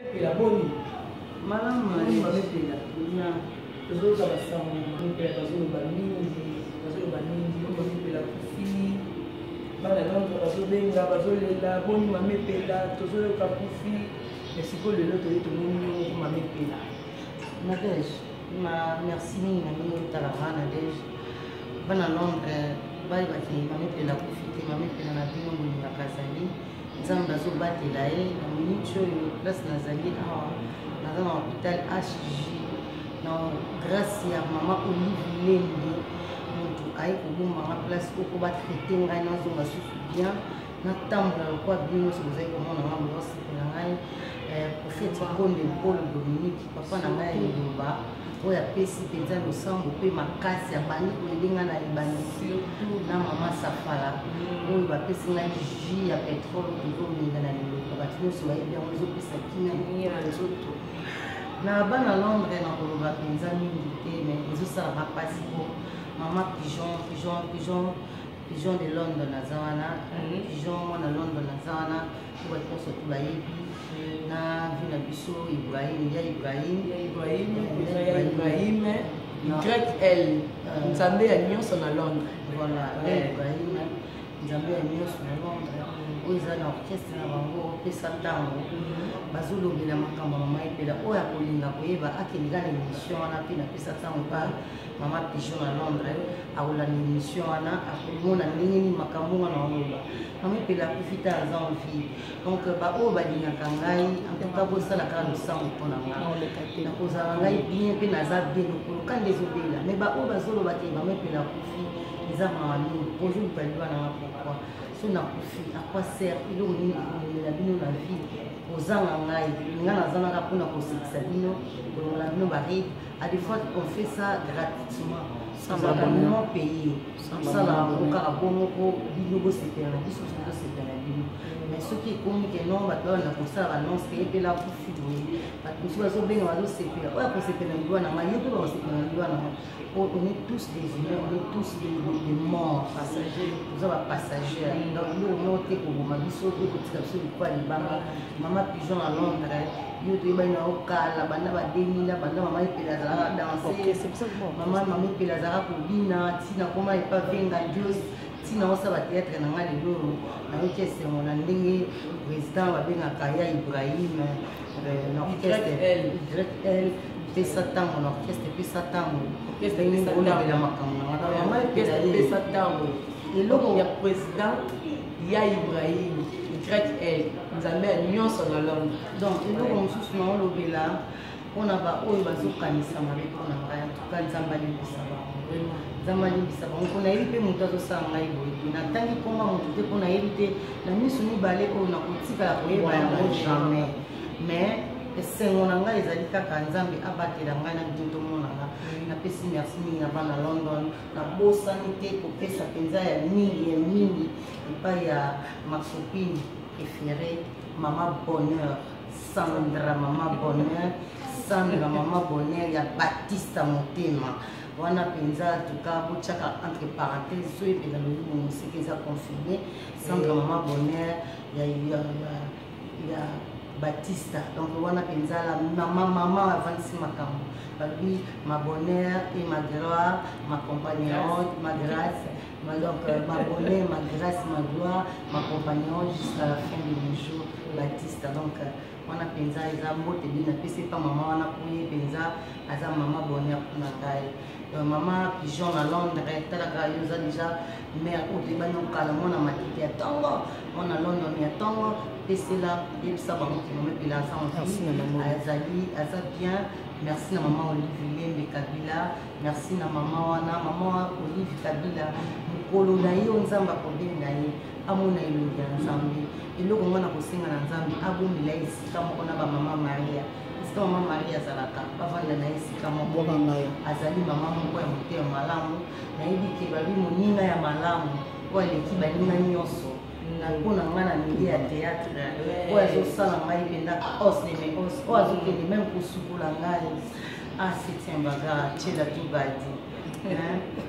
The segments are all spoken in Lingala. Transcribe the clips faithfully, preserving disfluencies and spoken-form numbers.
Et la bonne. Madame, Mami mapela. Tozoka basango mapela bazoloba mingi, bazoloba mingi, mapela kufi. Bana Londres bazobenga, bazolela, boni mamepela, tozoyoka kufi. Mais sikoyo lelo toye tomoni mamepela. Nadège, merci mingi na mingi otalanga Nadège. Bana Londres bayebaki mamepela kufi te, mamepela na bino bolingaka azali. Nzambe azobatela ye na minute oyo place nazali awa naza na hôpital H J na grâce ya mama Olive Lembe moto aye kobomanga place oko batraite ngai nazonga susu bien natambola lokwa bino nyonso bozali komona nga bozosepela ngai prophète Konde Paul Dominique papa na ngai liloba oyo apesi mpenza losambo mpe makasi abandi koyebenga na libani surtout na mama Safala oyo bapesi ngai jus ya pétrole tozominga na liloba bato nyonso bayebi yango ezopesa kimia mingi na nzoto na bana Londres na koloba mpenza mingi te mais ezosalaka mpasi po mama pigeon pigeon pigeon pigeon de London aza wana pigeon mwana London aza wana po bato nyonso to bayebi na vi na biso Ibrahim ya Ibrahim ya Ibrahim ya Ibrahim Y L nzambe ya nyonso na Londres voilà ya Ibrahim nzambe ya nyonso na Londres oyo eza na orchestre na bango opesa ntango bazolobela makambo mama epela oyo akolinga koyeba akelinga na émission wana mpe napesa ntango pa mama pigeon na Londres akolanda émission wana akomona ndenge nini makambo wana oloba mama epela akufita aza envie donc baoyo balingaka ngai antuka bosalaka losango mpona ngai nakozala ngai bien mpe naza bien lokolo kande ezobela mais baoyo bazoloba te mama epela akufi eza mawa mingi bonjour baliba nanga pourquoi so nakufi akwa sert eloko nini ekomemela bino na vie kozanga ngai nga nazanaka mpona kosekisa bino kolongola bino baride à des fois on fait ça gratuitement ozalaka non payé osala okaka bomoko bino bosepela na biso so tosepela na bino mais soki ekomi ke non bato babanda kosala banonce te epela kufi boye bato mosusu bazobenga bazosepela oyo akosepela na liwa na ngai yo mpe bakosepela na liwa na ngai on est tous des humains, on est tous des, des, des morts passagers, nous sommes passagers. Donc nous on est pour ma vie sur le côté de quoi les banques, maman pigeon à Londres, yo tu vas na okala, bana ba demi na bana maman epela zara danser, maman maman epela zara kobina, tina koma epa venga Dieu, tina osa ba théâtre na nga lelo, na okese mon ndenge président ba benga Kaya Ibrahim, na orchestre Y L pesa tango na orchestre pesa tango orchestre pesa tango makambo na mama orchestre pesa tango eloko ya président ya Ibrahim Y L nzambe ya nyonso na Londres donc eloko mosusu na olobela mpona baoyo bazokanisa mabe mpona ngai antuka nzambe alebisa bango nzambe alebisa bango mpo nayebi mpe moto azosala ngai boye te natangi komba moto te mpo nayebi te na miso mibale oyo nakotikala koyeba yango jamais mais esengo na ngai ezali kaka nzambe abatela ngai na bino tomona nga napesi merci mingi na bana London nabosani te kopesa mpenza ya mingi ya mingi epai ya makopine préféré mama bonheur Sandra mama bonheur Sandra mama bonheur ya Batista Motema wana mpenza tuka botiaka entre parenthèses so epela lolimo moseke eza confirmé Sandra mama bonheur ya ya Batista, donc wana penzala maman maman avance makambo babi ma bonheur et ma gloire ma compagnonnette ma grâce ma donc ma bonheur ma grâce ma gloire ma compagnonnette jusqu'à la fin de mes jours Batista donc wana penza eza mbote bina pese pa maman wana kuye penza aza maman bonheur na ngai maman pigeon na Londres talaka yo za déjà mère ou te bana kala mona matite ya tongo mona London ya tongo pese la yebisa bango ki mama pela ensemble azali aza bien merci na maman Olive Lembe Kabila merci na maman wana maman Olive Kabila mokolo na ye nzambe akobenga ye amona elongi ya nzambe eloko ngo na kosenga na nzambe abomela esika moko na bamama Maria esika mama Maria azalaka bavanda na esika moko azali mama moko ya motema malamu nayebi ke babi moninga ya malamu oyo aleki baninga nyonso mpona ngai na milieu ya théâtre oyo azosala ngai mpenza os neme os oyo azokende meme kosukola ngai asitien baga tiela tubadi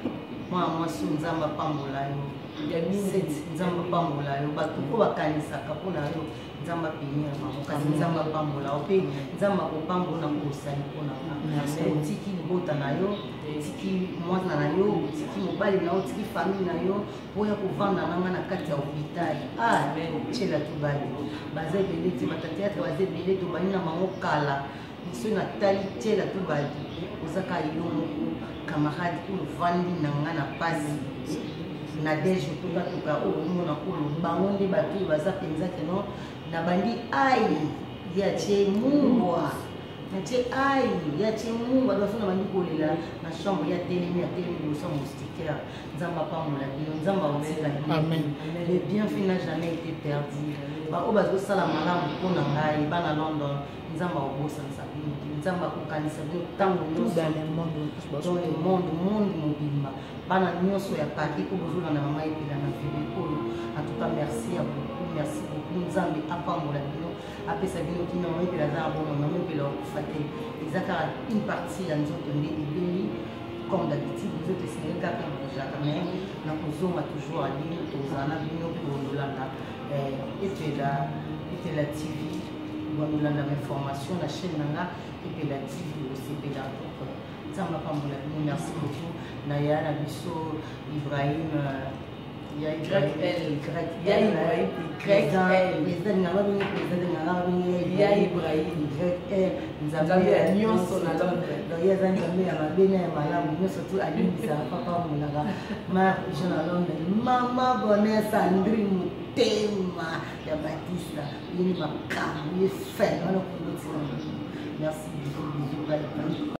mwana mwasi nzambe apambola yo nzambe apambola yo bato mpo bakanisaka mpona yo nzambe apemir bango kasi nzambe apambola yo mpe nzambe akopambola na kosali mpona otiki libota na yo otiki mwana na yo otiki mobali na yo otiki famille na yo oya kovanda nanga na kati ya hôpital tiela tobali baza ebele te batateatre baza ebele tobani na bango kala soki natali tiela tobali ozaka yo moko camarade oyo ovandi na nga na pasi na deje tokatoka oyo omona oyo bango nde bato oyo baza mpenza keno na bandi ai ya tie mungwa na tie ai ya tie mungwa dosona bandi kolela na chambre ya telemi ya telemi liboso ya moustiquaire nzambe apambola bino nzambe aotika bino le bienfait n'a jamais été perdu baoyo bazosala malamu mpona ngai bana london nzambe akobosanisa bino nzambe akokanisa bino ntango nyonso dans le monde monde mobimba bana nyonso ya paki oyo bozolanda mama epela na vile oyo atuka merci ya beaucoup merci beaucoup nzambe apambola bino apesa bino kino mama epela aza na bomo mama epela okufa te eza kaka une partie ya nzoto nde ebeli comme d'habitude nzoto esengeli kaka bozalaka mais na kozonga toujours alino tozala na bino mpe bondolanda epela epela tv bondolanda mainformation na chaîne nanga epela tv osepela nzambe apambola bino merci beaucoup na ya na biso Ibrahim ya Ibrahim ya Ibrahim président nganga bino président nganga bino ya Ibrahim nzambe ya nyonso na Londres donc ya nzambe ya mabene ya malamu nyonso tu alibisa papa mulanga ma jeune à Londres mama bonheur Sandrine Mutema ya Batista yini makambo ye fait wana kulotsira merci beaucoup bisous bye.